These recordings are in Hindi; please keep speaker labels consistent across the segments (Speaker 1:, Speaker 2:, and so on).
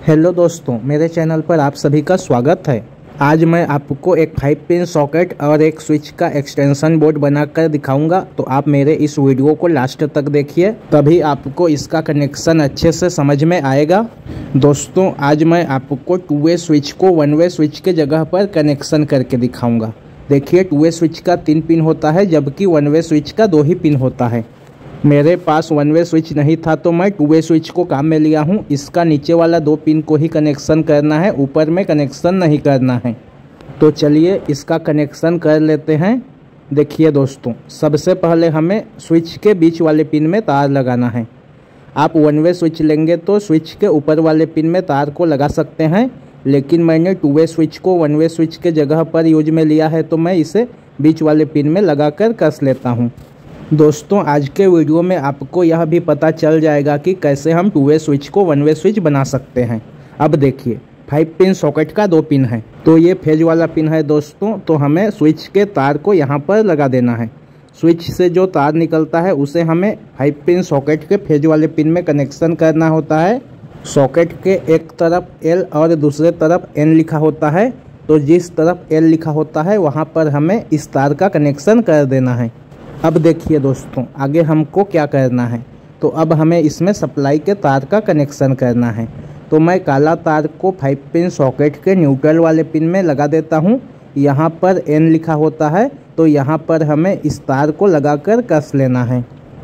Speaker 1: हेलो दोस्तों, मेरे चैनल पर आप सभी का स्वागत है। आज मैं आपको एक 5 पिन सॉकेट और एक स्विच का एक्सटेंशन बोर्ड बनाकर दिखाऊंगा। तो आप मेरे इस वीडियो को लास्ट तक देखिए, तभी आपको इसका कनेक्शन अच्छे से समझ में आएगा। दोस्तों, आज मैं आपको 2 वे स्विच को 1 वे स्विच के जगह पर कनेक्शन करके दिखाऊंगा। देखिए, 2 वे स्विच का 3 पिन होता है, जबकि 1 वे स्विच का 2 ही पिन होता है। मेरे पास 1 वे स्विच नहीं था तो मैं 2 वे स्विच को काम में लिया हूँ। इसका नीचे वाला 2 पिन को ही कनेक्शन करना है, ऊपर में कनेक्शन नहीं करना है। तो चलिए इसका कनेक्शन कर लेते हैं। देखिए दोस्तों, सबसे पहले हमें स्विच के बीच वाले पिन में तार लगाना है। आप 1 वे स्विच लेंगे तो स्विच के ऊपर वाले पिन में तार को लगा सकते हैं, लेकिन मैंने 2 वे स्विच को 1 वे स्विच के जगह पर यूज में लिया है, तो मैं इसे बीच वाले पिन में लगाकर कस लेता हूँ। दोस्तों, आज के वीडियो में आपको यह भी पता चल जाएगा कि कैसे हम 2 वे स्विच को 1 वे स्विच बना सकते हैं। अब देखिए, 5 पिन सॉकेट का 2 पिन है, तो ये फेज वाला पिन है दोस्तों। तो हमें स्विच के तार को यहाँ पर लगा देना है। स्विच से जो तार निकलता है उसे हमें 5 पिन सॉकेट के फेज वाले पिन में कनेक्शन करना होता है। सॉकेट के एक तरफ L और दूसरे तरफ N लिखा होता है, तो जिस तरफ L लिखा होता है वहाँ पर हमें इस तार का कनेक्शन कर देना है। अब देखिए दोस्तों, आगे हमको क्या करना है। तो अब हमें इसमें सप्लाई के तार का कनेक्शन करना है। तो मैं काला तार को 5 पिन सॉकेट के न्यूट्रल वाले पिन में लगा देता हूँ। यहाँ पर N लिखा होता है, तो यहाँ पर हमें इस तार को लगाकर कस लेना है।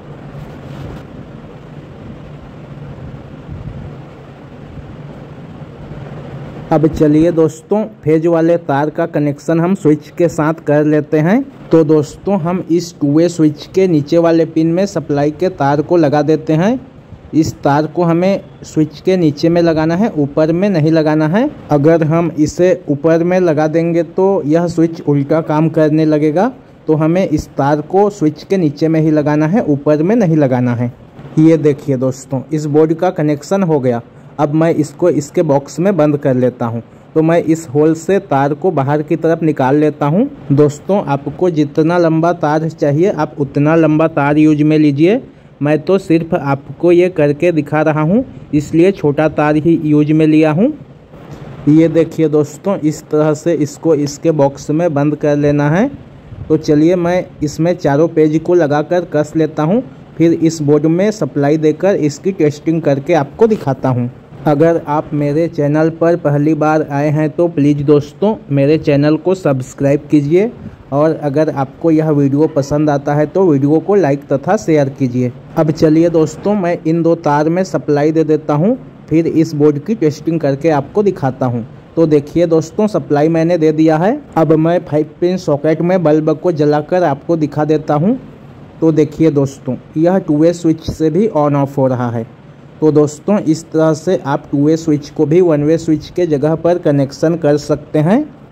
Speaker 1: अब चलिए दोस्तों, फेज वाले तार का कनेक्शन हम स्विच के साथ कर लेते हैं। तो दोस्तों, हम इस 2 वे स्विच के नीचे वाले पिन में सप्लाई के तार को लगा देते हैं। इस तार को हमें स्विच के नीचे में लगाना है, ऊपर में नहीं लगाना है। अगर हम इसे ऊपर में लगा देंगे तो यह स्विच उल्टा काम करने लगेगा। तो हमें इस तार को स्विच के नीचे में ही लगाना है, ऊपर में नहीं लगाना है। ये देखिए दोस्तों, इस बोर्ड का कनेक्शन हो गया। अब मैं इसको इसके बॉक्स में बंद कर लेता हूँ। तो मैं इस होल से तार को बाहर की तरफ निकाल लेता हूँ। दोस्तों, आपको जितना लंबा तार चाहिए आप उतना लंबा तार यूज में लीजिए। मैं तो सिर्फ आपको ये करके दिखा रहा हूँ, इसलिए छोटा तार ही यूज में लिया हूँ। ये देखिए दोस्तों, इस तरह से इसको इसके बॉक्स में बंद कर लेना है। तो चलिए मैं इसमें चारों पेज को लगाकर कस लेता हूँ, फिर इस बोर्ड में सप्लाई देकर इसकी टेस्टिंग करके आपको दिखाता हूँ। अगर आप मेरे चैनल पर पहली बार आए हैं तो प्लीज़ दोस्तों मेरे चैनल को सब्सक्राइब कीजिए, और अगर आपको यह वीडियो पसंद आता है तो वीडियो को लाइक तथा शेयर कीजिए। अब चलिए दोस्तों, मैं इन 2 तार में सप्लाई दे देता हूँ, फिर इस बोर्ड की टेस्टिंग करके आपको दिखाता हूँ। तो देखिए दोस्तों, सप्लाई मैंने दे दिया है। अब मैं 5 पिन सॉकेट में बल्ब को जलाकर आपको दिखा देता हूँ। तो देखिए दोस्तों, यह 2 वे स्विच से भी ऑन ऑफ हो रहा है। तो दोस्तों, इस तरह से आप 2 वे स्विच को भी 1 वे स्विच के जगह पर कनेक्शन कर सकते हैं।